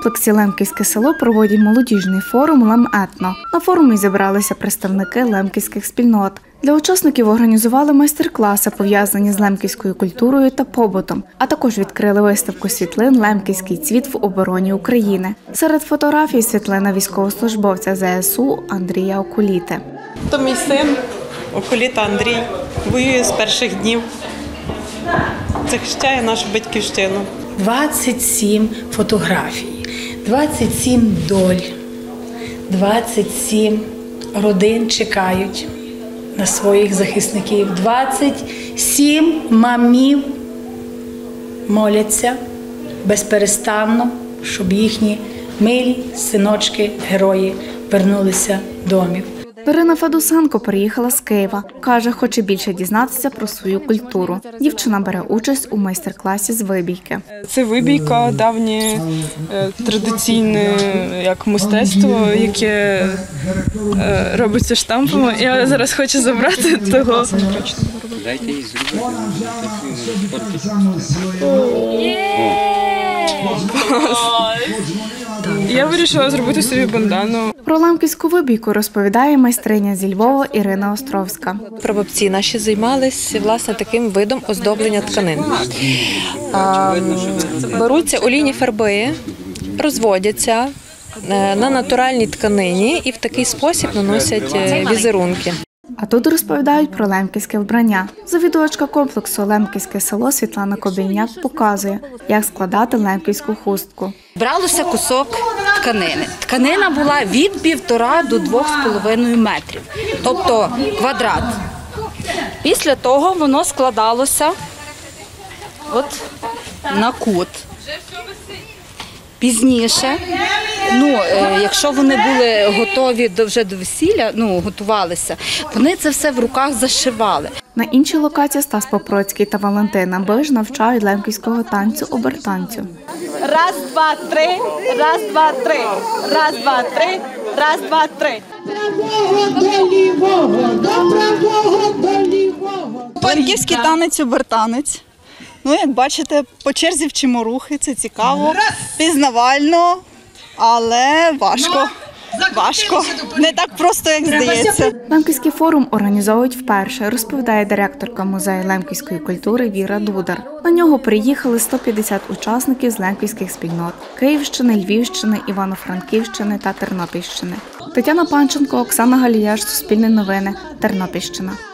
комплексі «Лемківське село» проводять молодіжний форум «Лем-етно». На форумі зібралися представники лемківських спільнот. Для учасників організували майстер-класи, пов'язані з лемківською культурою та побутом, а також відкрили виставку світлин «Лемківський цвіт в обороні України». Серед фотографій світлина військовослужбовця ЗСУ Андрія Окуліти. То мій син, Окуліта Андрій, воює з перших днів, захищає нашу батьківщину. 27 фотографій, 27 доль, 27 родин чекають на своїх захисників, 27 мамів моляться безперестанно, щоб їхні милі синочки, герої вернулися домів. Ірина Федусенко приїхала з Києва. Каже, хоче більше дізнатися про свою культуру. Дівчина бере участь у майстер-класі з вибійки. Це вибійка, давнє традиційне як мистецтво, яке робиться штампами. Я зараз хочу забрати того. Дайте їй зробити. Я вирішила зробити собі бандану. Про лемківську вибійку розповідає майстриня зі Львова Ірина Островська. Прабабці наші займалися власне таким видом оздоблення тканин. Беруться олійні фарби, розводяться на натуральній тканині і в такий спосіб наносять візерунки. А тут розповідають про лемківське вбрання. Завідувачка комплексу «Лемківське село» Світлана Кобільняк показує, як складати лемківську хустку. Бралося кусок тканини. Тканина була від 1,5 до 2,5 метрів, тобто квадрат. Після того воно складалося на кут. Пізніше, якщо вони були готові вже до весілля, готувалися, вони це все в руках зашивали. На іншій локації Стас Попроцький та Валентина Биш навчають лемківського танцю обертанцю. Раз, два, три, раз, два, три, раз, два, три, раз, два, три. Лемківський танець обертанець. Як бачите, по черзі вчимо рухи, це цікаво, пізнавально, але важко. Не так просто, як здається. Лемківський форум організовують вперше, розповідає директорка музею лемківської культури Віра Дудар. На нього приїхали 150 учасників з лемківських спільнот – Київщини, Львівщини, Івано-Франківщини та Тернопільщини. Тетяна Панченко, Оксана Галіяш, Суспільне новини, Тернопільщина.